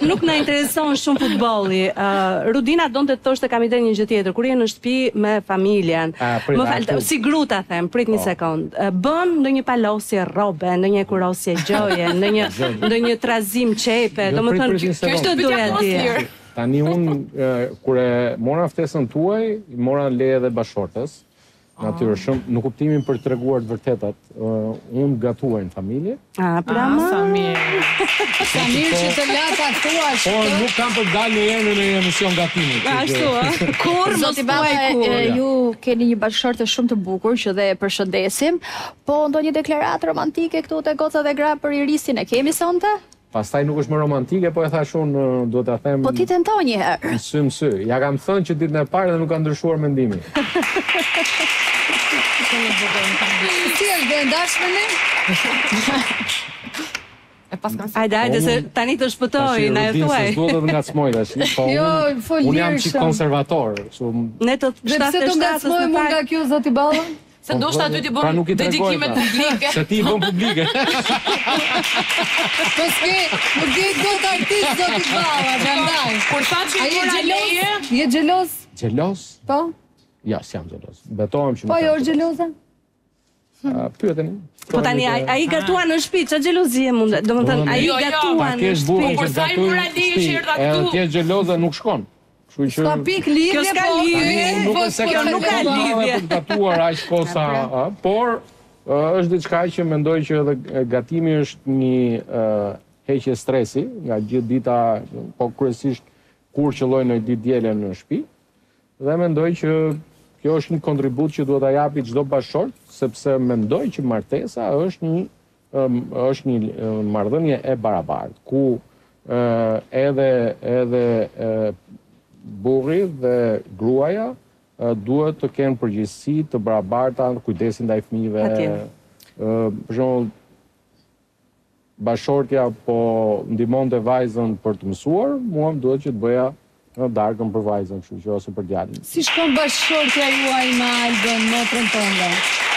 nuk na intereson shumë futbolli. Rudina donte të thoshte kam ide një gjë tjetër. Kur je në shtëpi me familjen, më fal, si gruta them, prit një sekond. Bën ndonjë palosje rrobe, ndonjë kurosje gjoje, ndonjë trazim çepe, domethënë kjo është doja di. Tani kur e mora ftesën tuaj, mora leje dhe bashortës. Natyrisht, në kuptimin për të treguar të vërtetat, unë gatuaj në familje. Pra më. Samir që të lata thuash. Por nuk kam për dalë një herë në një emision gatimi. Ashtu, kur mos thuaj kur. Ju keni një bashkëshorte shumë të bukur që dhe e përshëndesim, po ndonjë deklaratë romantike këtu te Goca dhe Gra për irisin e kemi sonte? Pastaj nuk është më romantike, po e thash unë duhet ta them. Po ti tento një herë. Sy. Ja kam thënë që ditën e parë dhe nuk ka ndryshuar mendimi. Ti e ndashme ne? Hajde, se tani të shpëtoj, na e thuaj. Duhet të ngacmoj tash, po unë jam çik konservator, kështu. Ne të 77 ngacmoj më nga kjo zoti Balla? Se ndoshta aty ti bën dedikimet publike. Se ti bën publike. Po nuk je dot artist zoti Balla, prandaj. Kur tha që mora leje, je xheloz? Xheloz? Po. Ja, s'jam xheloz. Betohem që. Po jo xheloze? Pyeteni. Po tani ai gatua në shtëpi, ç'a xhelozie mund? Domethënë ai gatua në shtëpi. Kur sa i mora leje që erdha këtu. Ti je xheloze nuk shkon. Ska pik lidhje, po kjo nuk ka lidhje. Për gatuar aq kosa, por është diçka që mendoj që edhe gatimi është një heqje stresi nga gjithë dita, po kryesisht kur qëlloj në ditë diele në shtëpi. Dhe mendoj që kjo është një kontribut që duhet ta japi çdo bashkëshort, sepse mendoj që martesa është një marrëdhënie e barabartë, ku edhe burri dhe gruaja duhet të kenë përgjegjësi të barabarta, kujdesin ndaj fëmijëve. Për shembull, bashortja po ndihmonte vajzën për të mësuar, mua më duhet që të bëja në darkën për vajzën, kështu që ose për djalin. Si shkon bashkëshortja juaj me Albën, motrën tënde?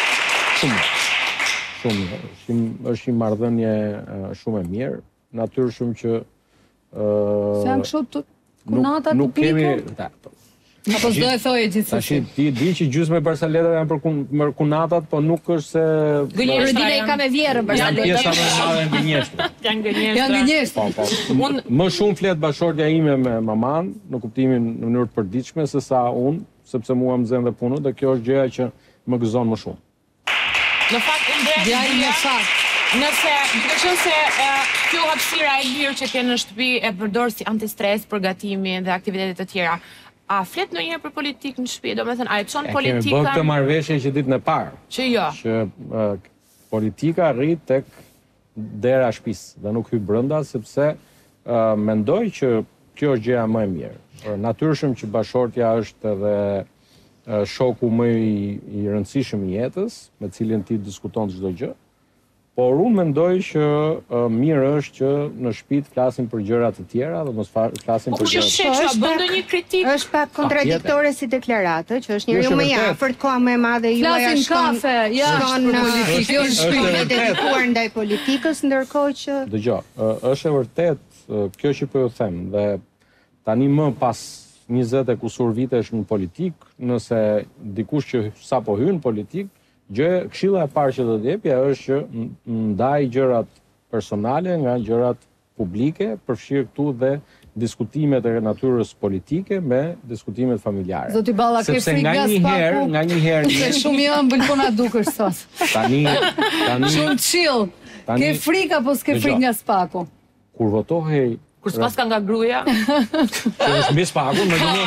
Shumë. Është një marrëdhënie shumë e mirë, natyrisht që se janë kështu të kunata të pikë? Apo s'do e thoje gjithsesi? Ti di që gjysmë e Barsaletat janë për kunatat, po nuk është se... Rudina i ka me vjerën Barsaletat. Janë pjesa më e madhe e gënjeshtër. Janë gënjeshtër. Më shumë flet bashortja ime me maman, në kuptimin në mënyrë të përditshme, se sa unë, sepse mua më zën dhe punët, dhe kjo është gjëja që më gëzon më shumë. Në fakt, nëse, duke qenë se kjo hapësira e lirë që ke në shtëpi e përdor si antistres për gatimin dhe aktivitetet të tjera, a flet ndonjëherë për politikë në shtëpi? Domethënë, a e çon politikën? Kemi bërë këtë marrëveshje që ditën e parë. Që jo. Që politika rrit tek dera e shtëpisë dhe nuk hyj brenda, sepse mendoj që kjo është gjëja më e mirë. Natyrisht që bashortja është edhe shoku më i rëndësishëm i jetës, me cilin ti diskuton çdo gjë. Por unë mendoj që mirë është që në shtëpi të flasim për gjëra të tjera dhe mos flasim për gjëra. Po bën ndonjë kritik? Është pak kontradiktore si deklaratë, që është njeriu më i afërt, koha më e madhe juaja shkon në politikë, është dedikuar ndaj politikës, ndërkohë që dëgjoj, është e vërtet kjo që po ju them, dhe tani më pas 20 e kusur vitesh në politik, nëse dikush që sapo hyn në politik, këshilla e parë që do të jepja është që ndaj gjërat personale nga gjërat publike, përfshirë këtu dhe diskutimet e natyrës politike me diskutimet familjare. Zoti Balla, ke frikë nga spaku? Nga një herë... Se shumë i ëmbël po na dukesh sot. Tani... Shumë chill. Ke frikë apo s'ke frikë nga spaku? Kur votohej... Kur s'pas ka nga gruaja? Që është mbi spaku, me gjënë...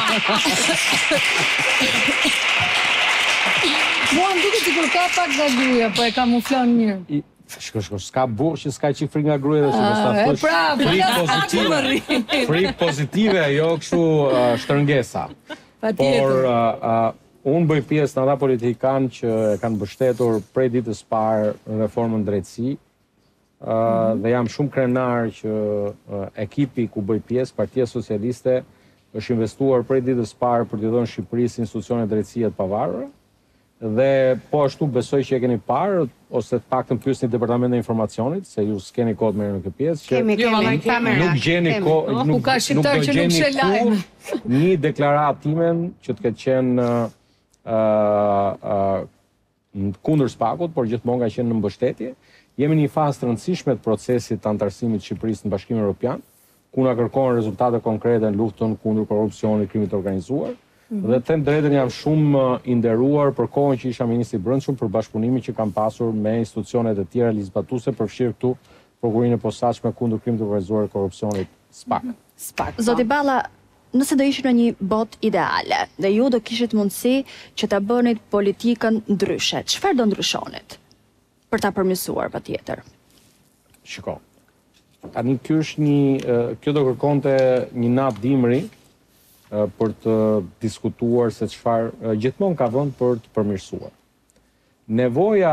Mua më duket sikur ka pak nga gruaja, po e kamuflon mirë. Shko, s'ka burr që s'ka qik frikë nga gruaja dhe që frikë pozitive, jo kështu shtërngesa. Por unë bëj pjesë në ata politikanë që kanë mbështetur prej ditës parë reformën drejtësi, dhe jam shumë krenar që ekipi ku bëj pjesë, Partia Socialiste, është investuar prej ditës parë për të dhënë Shqipërisë institucione drejtësie të pavarura, Dhe po ashtu besoj që e keni parë, ose të paktën pyesni Departamentin e Informacionit, se ju s'keni kohë të merrni në këtë pjesë, që nuk gjeni kohë, nuk do gjeni kur një deklaratë timen që të ketë qenë kundër SPAK-ut, por gjithmonë ka qenë në mbështetje. Jemi në një fazë të rëndësishme të procesit të antarësimit të Shqipërisë në Bashkimin Evropian, ku na kërkojnë rezultate konkrete në luftën kundër korrupsionit, krimit të organizuar. Dhe të them drejtën, jam shumë i nderuar për kohën që isha ministri i Brendshëm për bashkëpunimin që kam pasur me institucionet e tjera ligjbatuese, përfshirë këtu Prokurinë e Posaçme kundër krimit të organizuar e korrupsionit, SPAK. Zoti Balla, nëse do ishit në një botë ideale dhe ju do kishit mundësi që ta bënit politikën ndryshe, çfarë do ndryshonit për ta përmirësuar patjetër? Shiko. Tani kjo do kërkonte një natë dimri për të diskutuar se çfarë gjithmonë ka vënd për të përmirësuar. Nevoja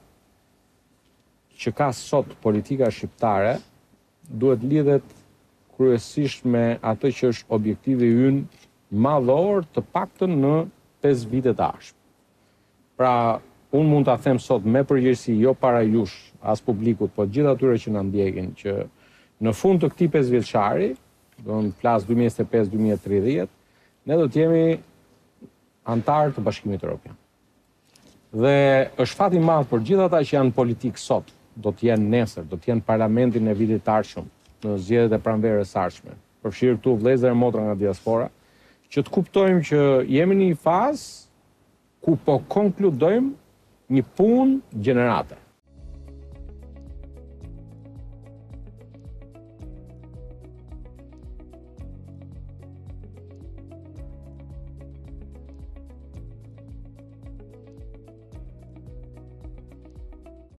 që ka sot politika shqiptare duhet lidhet kryesisht me atë që është objektivi ynë madhor, të paktën në 5 vite të ardhshme. Pra, unë mund ta them sot me përgjegjësi, jo para jush, as publikut, po gjithë atyre që na ndjekin, që në fund të këtij 5 vjeçari, do në flas 2025-2030, ne do t'jemi antarë të Bashkimit Evropian. Dhe është fat i madh për gjithë ata që janë politikë sot, do t'jenë nesër, do t'jenë parlamentin e vitit të ardhshëm, në zgjedhjet e pranverës së ardhshme, përfshirë këtu vëllezër e motra nga diaspora, që të kuptojmë që jemi në një fazë ku po konkludojmë një punë gjenerate.